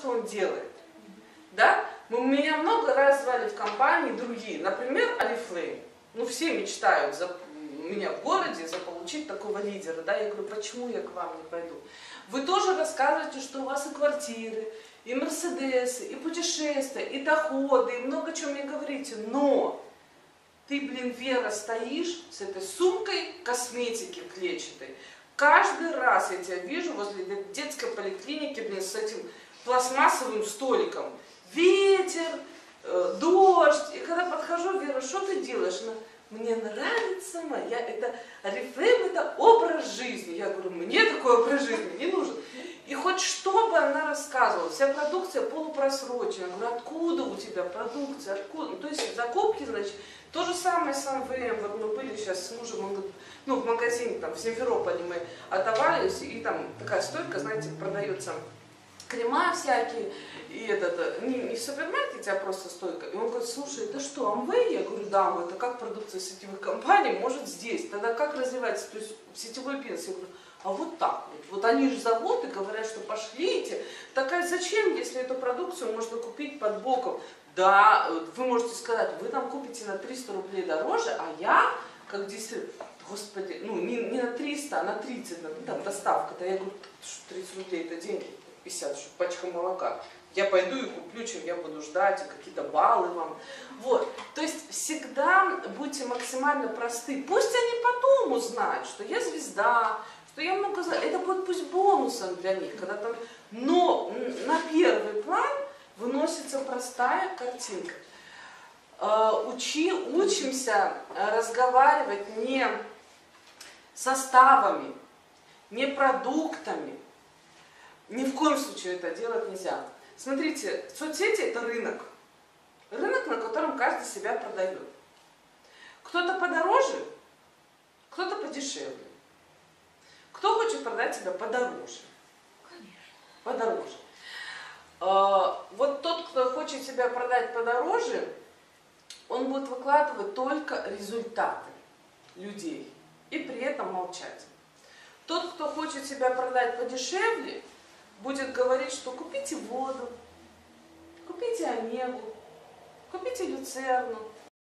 что он делает. Да? Меня много раз звали в компании другие, например, Oriflame. Ну, все мечтают у меня в городе заполучить такого лидера. Да? Я говорю, почему я к вам не пойду? Вы тоже рассказываете, что у вас и квартиры, и мерседесы, и путешествия, и доходы, и много чего мне говорите. Но ты, блин, Вера, стоишь с этой сумкой косметики клетчатой. Каждый раз я тебя вижу возле детской поликлиники, блин, с этим пластмассовым столиком. Ветер, дождь. И когда подхожу, Вера, что ты делаешь? Она, мне нравится это Oriflame, это образ жизни. Я говорю, мне такой образ жизни не нужен. И хоть что бы она рассказывала, вся продукция полупросрочена. Я говорю, откуда у тебя продукция, откуда? Ну, то есть закупки, значит, то же самое с МВМ. Вот мы были сейчас с мужем, в магазине, там, в Симферополе мы отоварились, и там такая стойка, знаете, продается крема всякие, и не в супермаркете, а просто стойка. И он говорит, слушай, это что, Amway? Я говорю, да, это как продукция сетевых компаний может здесь. Тогда как развивается, то есть сетевой бизнес? Я говорю, а вот так вот. Вот они же зовут и говорят, что пошлите. Такая, зачем, если эту продукцию можно купить под боком? Да, вы можете сказать, вы там купите на 300 рублей дороже, а я, как дистрибьютор, господи, не на 300, а на 30, там доставка-то. Я говорю, 30 рублей это деньги. 50, что пачка молока. Я пойду и куплю, чем я буду ждать, и какие-то баллы вам. Вот. То есть всегда будьте максимально просты. Пусть они потом узнают, что я звезда, что я много знаю. Это будет пусть бонусом для них. Но на первый план выносится простая картинка. Учимся разговаривать не составами, не продуктами. Ни в коем случае это делать нельзя. Смотрите, соцсети это рынок. Рынок, на котором каждый себя продает. Кто-то подороже, кто-то подешевле. Кто хочет продать себя подороже? Конечно. Подороже. Вот тот, кто хочет себя продать подороже, он будет выкладывать только результаты людей и при этом молчать. Тот, кто хочет себя продать подешевле, будет говорить, что купите воду, купите омегу, купите люцерну,